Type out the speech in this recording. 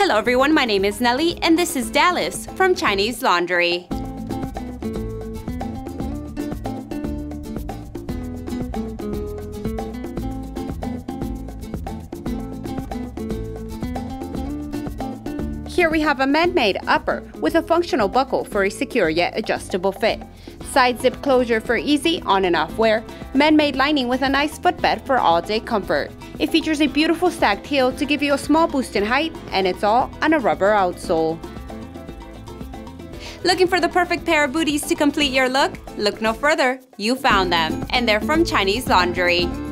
Hello everyone, my name is Nelly and this is Dallas from Chinese Laundry. Here we have a man-made upper with a functional buckle for a secure yet adjustable fit. Side zip closure for easy on and off wear. Man-made lining with a nice footbed for all-day comfort. It features a beautiful stacked heel to give you a small boost in height, and it's all on a rubber outsole. Looking for the perfect pair of booties to complete your look? Look no further. You found them, and they're from Chinese Laundry.